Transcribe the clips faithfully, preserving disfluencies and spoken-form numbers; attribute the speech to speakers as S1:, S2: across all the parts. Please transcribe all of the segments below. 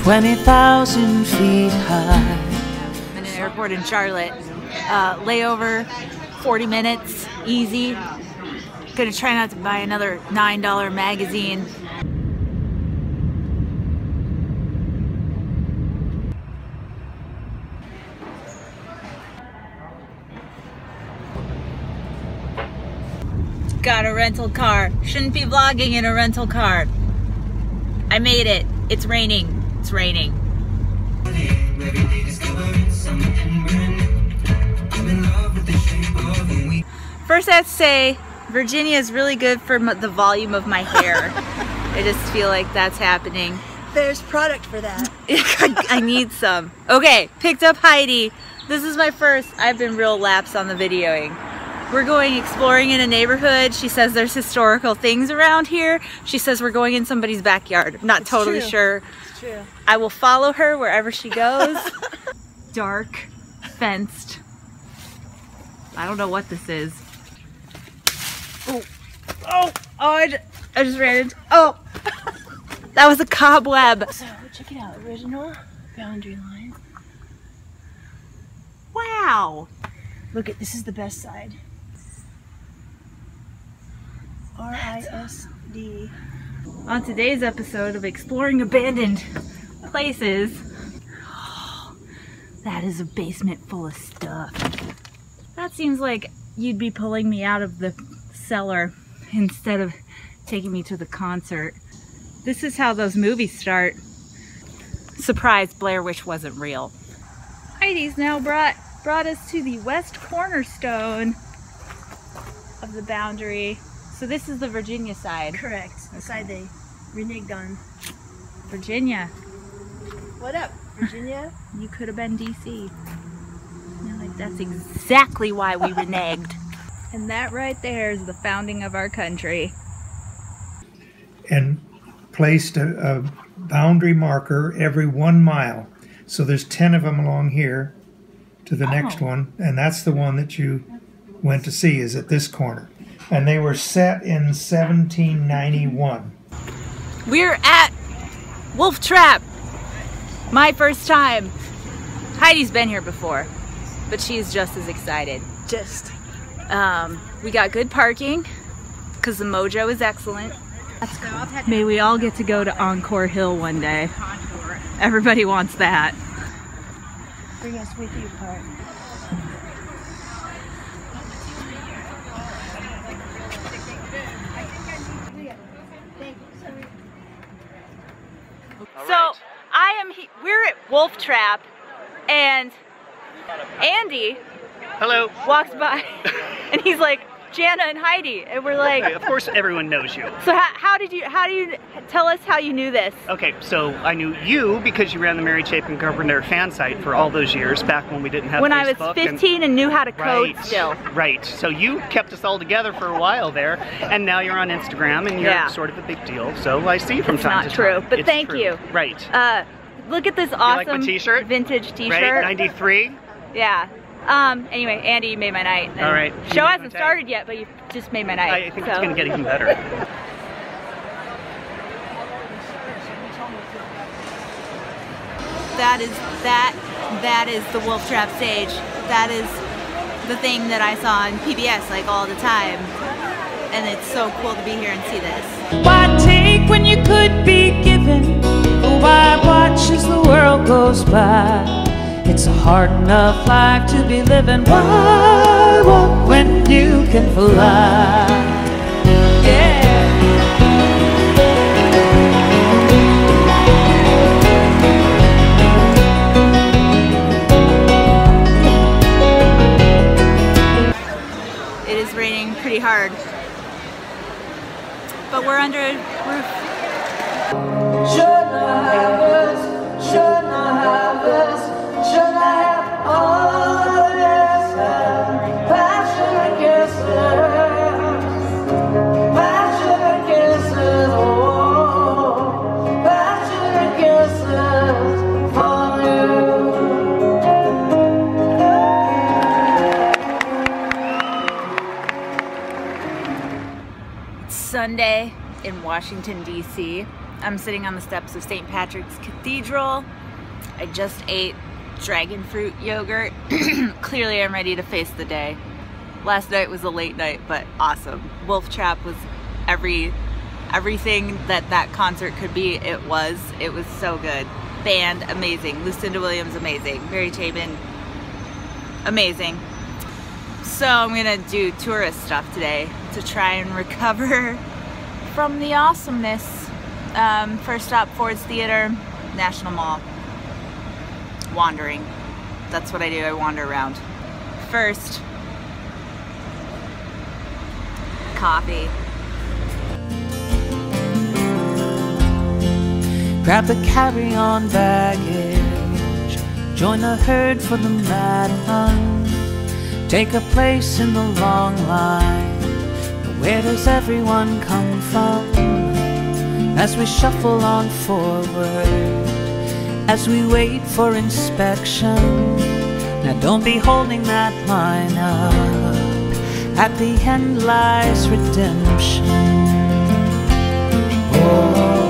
S1: twenty thousand feet high.
S2: I'm in an airport in Charlotte. Uh, layover, forty minutes, easy. Gonna try not to buy another nine dollar magazine. Got a rental car. Shouldn't be vlogging in a rental car. I made it. It's raining. It's raining. First, I have to say, Virginia is really good for the volume of my hair. I just feel like that's happening.
S3: There's product for that.
S2: I need some. Okay, picked up Heidi. This is my first. I've been real lax on the videoing. We're going exploring in a neighborhood. She says there's historical things around here. She says we're going in somebody's backyard. I'm not it's totally
S3: true.
S2: sure.
S3: It's true.
S2: I will follow her wherever she goes. Dark, fenced. I don't know what this is. Oh, oh, oh! I just, I just ran into. Oh, that was a cobweb.
S3: So check it out. Original boundary line.
S2: Wow.
S3: Look at this is the best side. R I S D.
S2: On today's episode of Exploring Abandoned Places, oh, that is a basement full of stuff. That seems like you'd be pulling me out of the cellar instead of taking me to the concert. This is how those movies start. Surprise, Blair Witch wasn't real. Heidi's now brought brought us to the west cornerstone of the boundary. So this is the Virginia side.
S3: Correct. The side they reneged on.
S2: Virginia.
S3: What up, Virginia?
S2: You could have been D C. You're like, that's exactly why we reneged. And that right there is the founding of our country.
S4: And placed a, a boundary marker every one mile. So there's ten of them along here to the oh. next one. And that's the one that you went to see, is at this corner. And they were set in seventeen ninety-one.
S2: We're at Wolf Trap. My first time. Heidi's been here before, but she's just as excited.
S3: Just.
S2: Um, we got good parking because the mojo is excellent. That's cool. May we all get to go to Encore Hill one day. Everybody wants that.
S3: Bring us with you, part.
S2: So I am. He we're at Wolf Trap, and Andy.
S5: Hello.
S2: Walks by, and he's like, Jana and Heidi, and we're like,
S5: okay, of course everyone knows you.
S2: So how, how did you, how do you, tell us how you knew this?
S5: Okay, so I knew you because you ran the Mary Chapin Carpenter fan site for all those years, back when we didn't have
S2: when
S5: Facebook.
S2: I was fifteen and, and knew how to code
S5: right,
S2: still.
S5: Right, so you kept us all together for a while there, and now you're on Instagram, and you're yeah. sort of a big deal, so I see you from
S2: it's
S5: time
S2: to time.
S5: It's
S2: not
S5: time.
S2: true, but
S5: it's
S2: thank
S5: true.
S2: you.
S5: Right.
S2: Uh, look at this awesome
S5: you like my t-shirt?
S2: vintage t-shirt.
S5: Right, ninety-three.
S2: Yeah. Um, anyway, Andy, you made my night.
S5: All right.
S2: Show hasn't started yet, but you just made my night.
S5: I think
S2: so.
S5: It's going to get even better.
S2: That is, that, that is the Wolf Trap stage. That is the thing that I saw on P B S like all the time. And it's so cool to be here and see this.
S1: Why take when you could be given? Why watch as the world goes by? It's a hard enough life to be living. Why walk when you can fly? Yeah.
S2: It is raining pretty hard, but we're under a roof.
S1: Should not have us, should not have us. Should I have all this time? Passionate kisses, passionate kisses, oh, passionate kisses for
S2: you. It's Sunday in Washington, D C I'm sitting on the steps of Saint Patrick's Cathedral. I just ate dragon fruit yogurt. Clearly I'm ready to face the day. Last night was a late night, but awesome. Wolf Trap was every everything that that concert could be. It was. It was so good. Band, amazing. Lucinda Williams, amazing. Mary Chapin, amazing. So I'm gonna do tourist stuff today to try and recover from the awesomeness. Um, first stop, Ford's Theater, National Mall. Wandering. That's what I do, I wander around. First, coffee.
S1: Grab the carry-on baggage, join the herd for the marathon, take a place in the long line. Where does everyone come from? As we shuffle on forward, as we wait for inspection. Now don't be holding that line up, at the end lies redemption. Oh.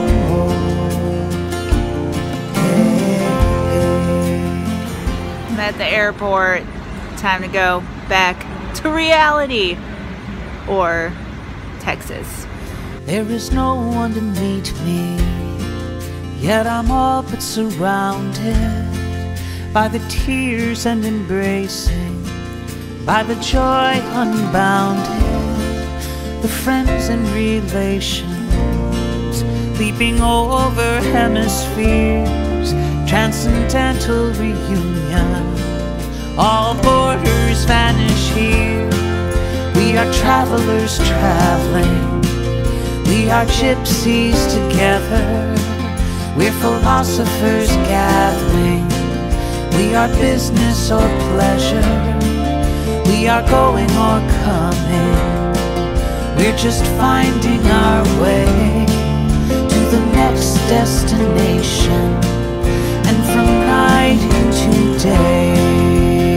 S2: I'm at the airport. Time to go back to reality. Or Texas.
S1: There is no one to meet me, yet I'm all but surrounded by the tears and embracing, by the joy unbounded, the friends and relations leaping over hemispheres, transcendental reunion. All borders vanish here. We are travelers traveling, we are gypsies together, we're philosophers gathering, we are business or pleasure, we are going or coming, we're just finding our way to the next destination, and from night into day.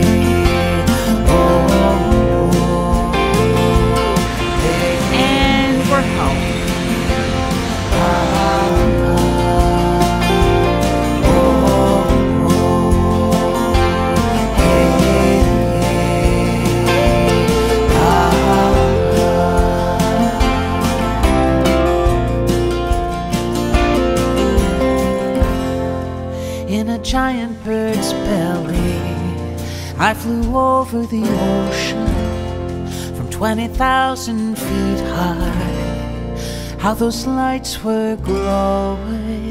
S1: Giant bird's belly, I flew over the ocean from twenty thousand feet high. How those lights were glowing.